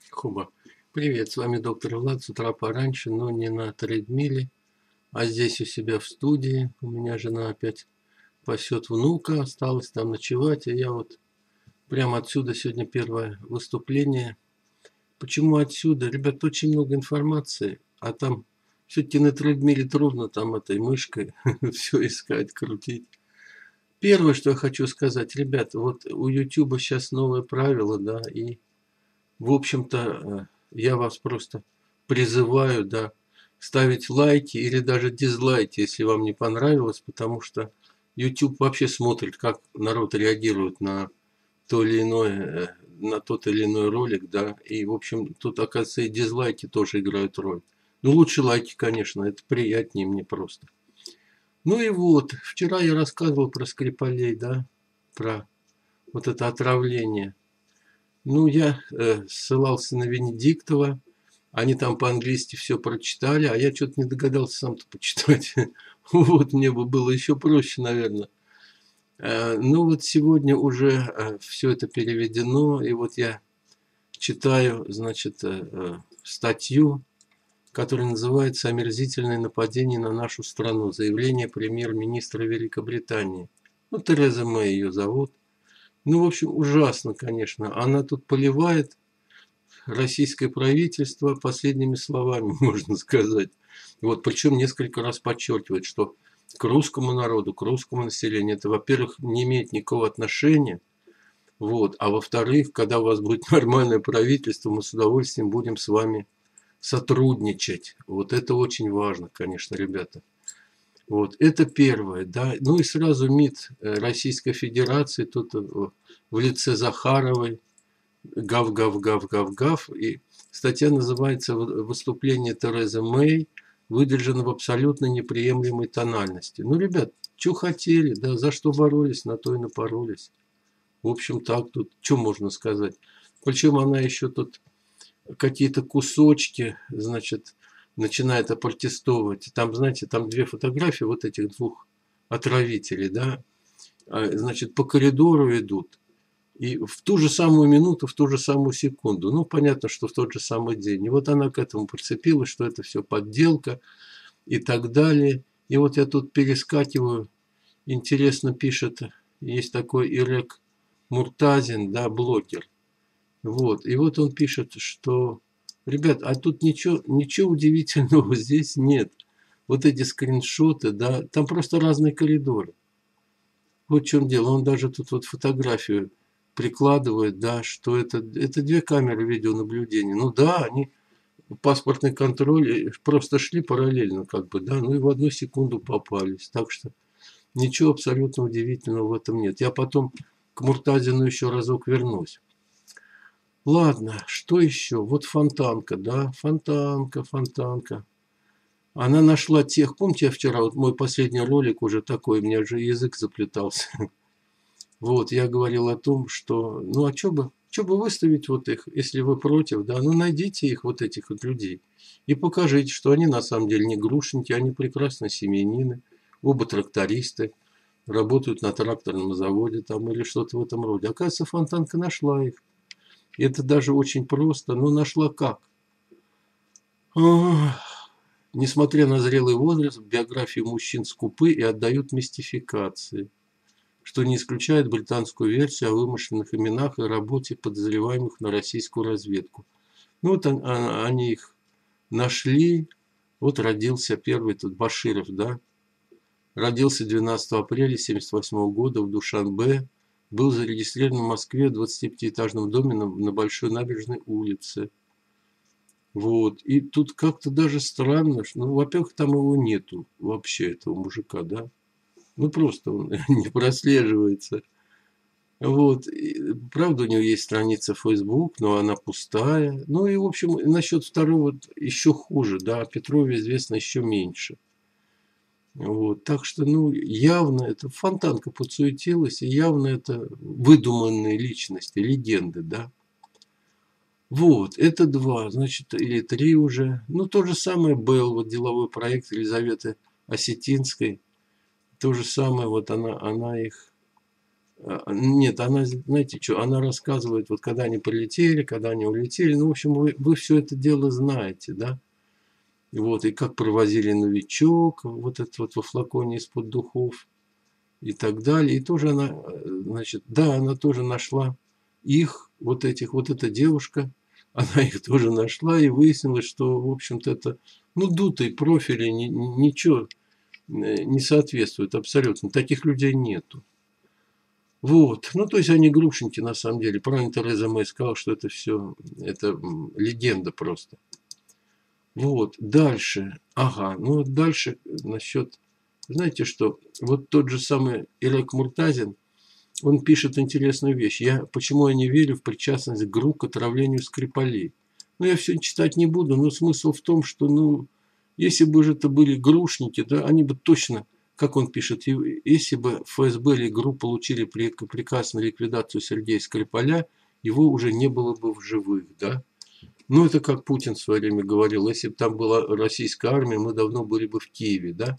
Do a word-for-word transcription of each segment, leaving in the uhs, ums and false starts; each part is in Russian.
Хуба. Привет, с вами доктор Влад. С утра пораньше, но не на трейдмиле, а здесь у себя в студии. У меня жена опять пасет внука, осталось там ночевать, и я вот прямо отсюда сегодня первое выступление. Почему отсюда? Ребят, очень много информации, а там все-таки на трейдмиле трудно там этой мышкой все искать, крутить. Первое, что я хочу сказать, ребят, вот у YouTube сейчас новые правила, да, и в общем-то, я вас просто призываю, да, ставить лайки или даже дизлайки, если вам не понравилось, потому что YouTube вообще смотрит, как народ реагирует на то или иное, на тот или иной ролик, да, и, в общем, тут, оказывается, и дизлайки тоже играют роль. Ну, лучше лайки, конечно, это приятнее мне просто. Ну и вот, вчера я рассказывал про Скрипалей, да, про вот это отравление. Ну, я э, ссылался на Венедиктова. Они там по-английски все прочитали, а я что-то не догадался сам-то почитать. Вот, мне бы было еще проще, наверное. Ну, вот сегодня уже все это переведено, и вот я читаю, значит, статью, которая называется «Омерзительное нападение на нашу страну. Заявление премьер-министра Великобритании». Ну, Тереза Мэй ее зовут. Ну, в общем, ужасно, конечно. Она тут поливает российское правительство последними словами, можно сказать. Вот, причем несколько раз подчеркивает, что к русскому народу, к русскому населению это, во-первых, не имеет никакого отношения. Вот, а во-вторых, когда у вас будет нормальное правительство, мы с удовольствием будем с вами сотрудничать. Вот это очень важно, конечно, ребята. Вот, это первое, да. Ну и сразу МИД Российской Федерации, тут в лице Захаровой, гав, гав, гав, гав, гав. И статья называется «Выступление Терезы Мэй выдержано в абсолютно неприемлемой тональности». Ну, ребят, что хотели, да, за что боролись, на то и напоролись. В общем, так тут, что можно сказать. Причем она еще тут какие-то кусочки, значит, начинает опротестовывать. Там, знаете, там две фотографии вот этих двух отравителей, да, значит, по коридору идут. И в ту же самую минуту, в ту же самую секунду. Ну, понятно, что в тот же самый день. И вот она к этому прицепилась, что это все подделка и так далее. И вот я тут перескакиваю. Интересно пишет, есть такой Ирек Муртазин, да, блогер. Вот. И вот он пишет, что, ребят, а тут ничего, ничего удивительного здесь нет. Вот эти скриншоты, да, там просто разные коридоры. Вот в чем дело. Он даже тут вот фотографию прикладывает, да, что это, это две камеры видеонаблюдения. Ну да, они паспортный контроль просто шли параллельно, как бы, да, ну и в одну секунду попались. Так что ничего абсолютно удивительного в этом нет. Я потом к Муртазину еще разок вернусь. Ладно, что еще? Вот Фонтанка, да, Фонтанка, Фонтанка. Она нашла тех, помните, я вчера, вот мой последний ролик уже такой, у меня уже язык заплетался. Вот, я говорил о том, что, ну а что бы, что бы выставить вот их, если вы против, да, ну найдите их, вот этих вот людей, и покажите, что они на самом деле не грушники, они прекрасные семьянины, оба трактористы, работают на тракторном заводе там или что-то в этом роде. Оказывается, Фонтанка нашла их. И это даже очень просто, но нашла как? Ох. Несмотря на зрелый возраст, биографии мужчин скупы и отдают мистификации, что не исключает британскую версию о вымышленных именах и работе подозреваемых на российскую разведку. Ну вот они их нашли. Вот родился первый тут Баширов, да. Родился двенадцатого апреля семьдесят восьмого года в Душанбе. Был зарегистрирован в Москве в двадцатипятиэтажном доме на, на Большой набережной улице. Вот. И тут как-то даже странно, что, ну, во-первых, там его нету вообще, этого мужика, да. Ну, просто он не прослеживается. Вот. И, правда, у него есть страница Facebook, но она пустая. Ну и, в общем, насчет второго еще хуже, да, о Петрове известно еще меньше. Вот. Так что, ну, явно это Фонтанка подсуетилась, и явно это выдуманные личности, легенды, да. Вот, это два, значит, или три уже. Ну, то же самое был вот деловой проект Елизаветы Осетинской. То же самое, вот она, она их А, Нет, она, знаете что, она рассказывает, вот когда они прилетели, когда они улетели, ну, в общем, вы, вы все это дело знаете, да, вот, и как провозили новичок, вот этот вот во флаконе из-под духов и так далее, и тоже она, э, значит, да, она тоже нашла их, вот этих, вот эта девушка, она их тоже нашла, и выяснилось, что, в общем-то, это, ну, дутые профили, ни- ни- ничего э, не соответствует абсолютно, таких людей нету. Вот. Ну, то есть они грушеньки на самом деле. Правильно Тереза Мэй сказала, что это все, это м, легенда просто. Вот. Дальше. Ага. Ну, вот дальше насчет, знаете что, вот тот же самый Ирак Муртазин, он пишет интересную вещь. Я, почему я не верю в причастность ГРУ к отравлению Скрипалей? Ну, я все читать не буду, но смысл в том, что, ну, если бы же это были грушники, да, они бы точно, как он пишет, и- если бы ФСБ или ГРУ получили при- приказ на ликвидацию Сергея Скрипаля, его уже не было бы в живых, да. Ну, это как Путин в свое время говорил, если бы там была российская армия, мы давно были бы в Киеве, да.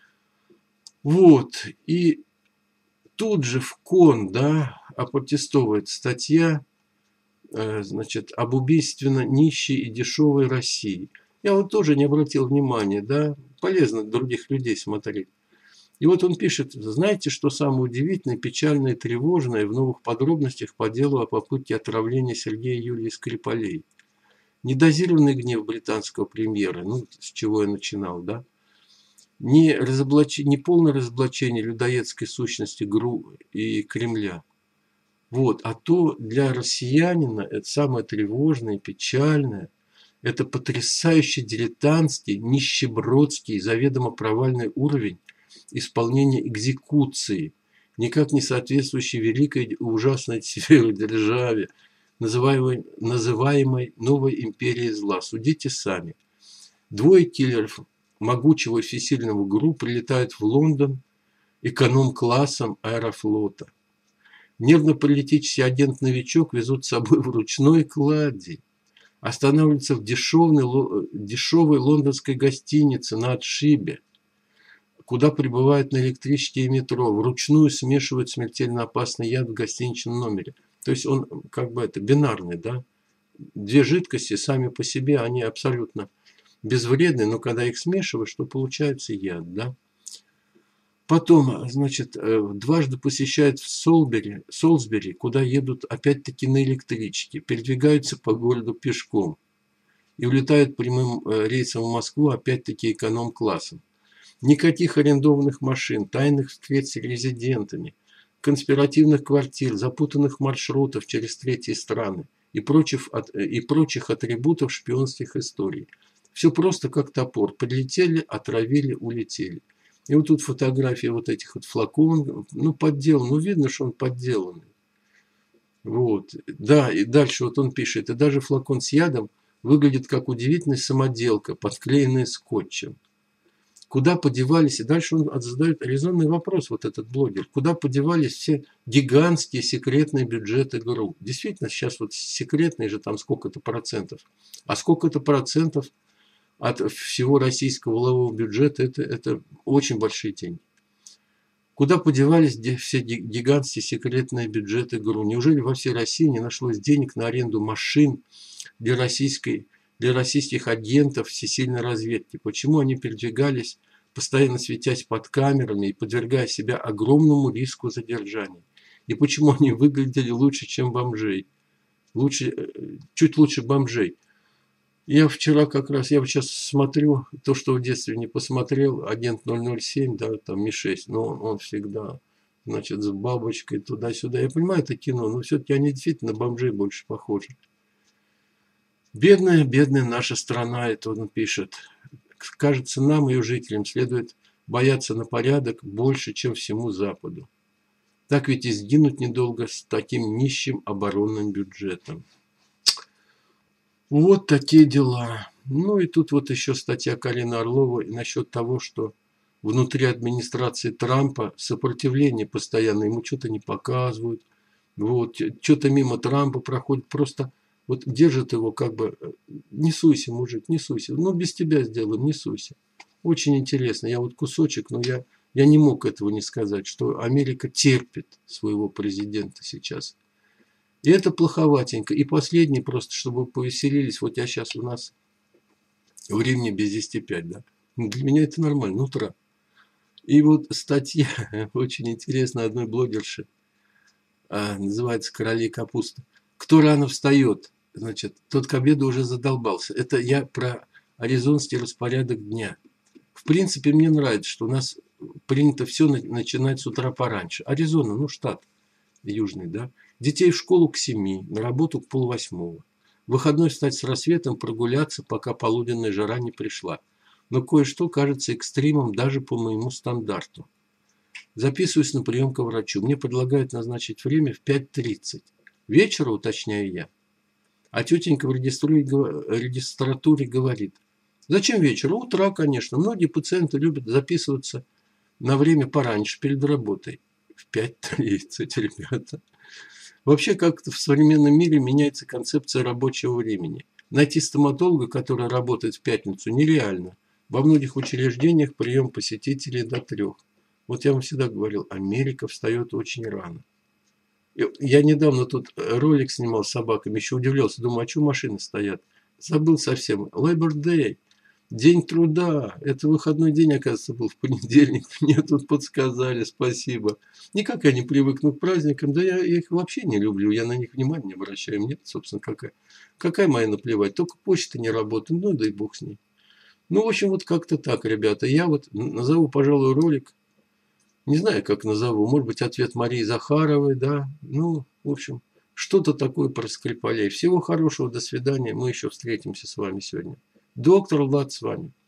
Вот, и тут же в КОН, да, опротестовывает статья, э, значит, об убийственно нищей и дешевой России. Я вот тоже не обратил внимания, да, полезно других людей смотреть. И вот он пишет, знаете, что самое удивительное, печальное и тревожное в новых подробностях по делу о попытке отравления Сергея Юлии Скрипалей. Недозированный гнев британского премьера, ну, с чего я начинал, да, не, разоблач... не полное разоблачение людоедской сущности ГРУ и Кремля. Вот. А то для россиянина это самое тревожное, печальное, это потрясающий дилетантский, нищебродский, заведомо провальный уровень исполнения экзекуции, никак не соответствующий великой и ужасной державе, называемой, называемой новой империей зла. Судите сами. Двое киллеров могучего и всесильного ГРУ прилетают в Лондон эконом-классом аэрофлота. Нервно-паралитический агент-новичок везут с собой в ручной клади. Останавливаются в дешевой, дешевой лондонской гостинице на отшибе, куда прибывают на электричке и метро, вручную смешивают смертельно опасный яд в гостиничном номере. То есть он как бы это бинарный, да? Две жидкости сами по себе, они абсолютно безвредны, но когда их смешиваешь, то получается яд, да? Потом, значит, э, дважды посещают в Солсбери, Солсбери, куда едут опять-таки на электричке, передвигаются по городу пешком и улетают прямым э, рейсом в Москву опять-таки эконом-классом. Никаких арендованных машин, тайных встреч с резидентами, конспиративных квартир, запутанных маршрутов через третьи страны и прочих, и прочих атрибутов шпионских историй. Все просто как топор. Прилетели, отравили, улетели. И вот тут фотографии вот этих вот флаконов, ну, подделан, ну, видно, что он подделанный. Вот. Да, и дальше вот он пишет, и даже флакон с ядом выглядит как удивительная самоделка, подклеенная скотчем. Куда подевались, и дальше он задает резонный вопрос, вот этот блогер, куда подевались все гигантские секретные бюджеты ГРУ. Действительно, сейчас вот секретные же там сколько-то процентов. А сколько-то процентов от всего российского волового бюджета, это, это очень большие деньги. Куда подевались все гигантские секретные бюджеты ГРУ? Неужели во всей России не нашлось денег на аренду машин для, российской, для российских агентов всесильной разведки? Почему они передвигались, постоянно светясь под камерами и подвергая себя огромному риску задержания? И почему они выглядели лучше, чем бомжей? Лучше, чуть лучше бомжей. Я вчера как раз, я вот сейчас смотрю то, что в детстве не посмотрел, агент ноль ноль семь, да, там Ми шесть, но он всегда, значит, с бабочкой туда-сюда. Я понимаю, это кино, но все-таки они действительно на бомжей больше похожи. Бедная, бедная наша страна, это он пишет. Кажется, нам, ее жителям, следует бояться на порядок больше, чем всему Западу. Так ведь и сгинуть недолго с таким нищим оборонным бюджетом. Вот такие дела. Ну и тут вот еще статья Карины Орловой насчет того, что внутри администрации Трампа сопротивление постоянно, ему что-то не показывают, вот, что-то мимо Трампа проходит, просто вот держит его как бы, не суйся, мужик, не суйся, ну без тебя сделаем, не суйся. Очень интересно, я вот кусочек, но я Я не мог этого не сказать, что Америка терпит своего президента сейчас. И это плоховатенько. И последний, просто чтобы вы повеселились, вот я сейчас у нас времени без десяти пять, да. Для меня это нормально, утро. И вот статья очень интересная одной блогерши, а, называется «Короли капусты». Кто рано встает, значит, тот к обеду уже задолбался. Это я про аризонский распорядок дня. В принципе, мне нравится, что у нас принято все начинать с утра пораньше. Аризона, ну, штат южный, да. Детей в школу к семи, на работу к полвосьмого. В выходной встать с рассветом, прогуляться, пока полуденная жара не пришла. Но кое-что кажется экстримом даже по моему стандарту. Записываюсь на прием к врачу. Мне предлагают назначить время в пять тридцать. Вечера, уточняю я. А тетенька в регистратуре говорит: зачем вечер? Утра, конечно. Многие пациенты любят записываться на время пораньше, перед работой. В пять тридцать, ребята. Вообще, как-то в современном мире меняется концепция рабочего времени. Найти стоматолога, который работает в пятницу, нереально. Во многих учреждениях прием посетителей до трех. Вот я вам всегда говорил, Америка встает очень рано. Я недавно тут ролик снимал с собаками, еще удивлялся, думаю, а что машины стоят? Забыл совсем. Labor Day, день труда. Это выходной день, оказывается, был в понедельник. Мне тут подсказали, спасибо. Никак я не привыкну к праздникам, да я их вообще не люблю, я на них внимания не обращаю. Мне, собственно, какая, какая моя наплевать. Только почта не работает, ну да и бог с ней. Ну, в общем, вот как-то так, ребята. Я вот назову, пожалуй, ролик. Не знаю, как назову. Может быть, ответ Марии Захаровой, да. Ну, в общем, что-то такое про Скрипалей. Всего хорошего, до свидания. Мы еще встретимся с вами сегодня. Доктор Влад с вами.